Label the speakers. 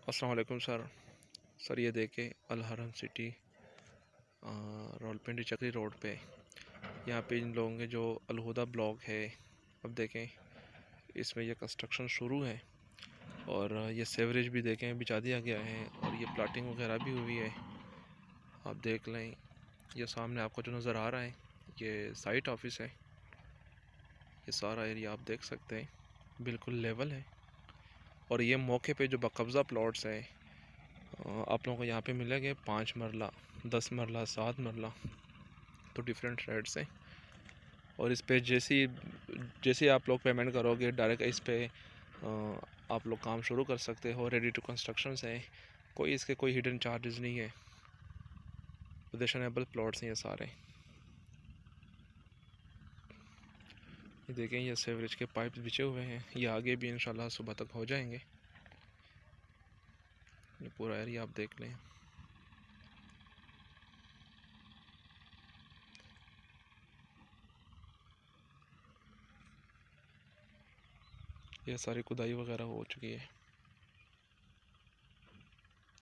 Speaker 1: अस्सलाम वालेकुम सर ये देखें अल हरम सिटी रावलपिंडी चक्री रोड पे। यहाँ पे इन लोगों के जो अलहुदा ब्लॉक है, अब देखें इसमें ये कंस्ट्रक्शन शुरू है और ये सेवरेज भी देखें बिछा दिया गया है और ये प्लाटिंग वगैरह भी हुई है। आप देख लें, ये सामने आपको जो नज़र आ रहा है ये साइट ऑफिस है। ये सारा एरिया आप देख सकते हैं, बिल्कुल लेवल है और ये मौके पे जो बाकब्ज़ा प्लॉट्स हैं आप लोगों को यहाँ पे मिलेंगे 5 मरला, 10 मरला, 7 मरला, तो डिफरेंट रेट्स हैं। और इस पे जैसे आप लोग पेमेंट करोगे डायरेक्ट इस पे आप लोग काम शुरू कर सकते हो। रेडी टू कंस्ट्रक्शन है, कोई हिडन चार्जेस नहीं है। पोजिशनेबल प्लॉट्स हैं ये सारे। ये देखें, ये सीवरेज के पाइप बिछे हुए हैं, ये आगे भी इंशाल्लाह सुबह तक हो जाएंगे। ये पूरा एरिया आप देख लें। ये सारी खुदाई वगैरह हो चुकी है।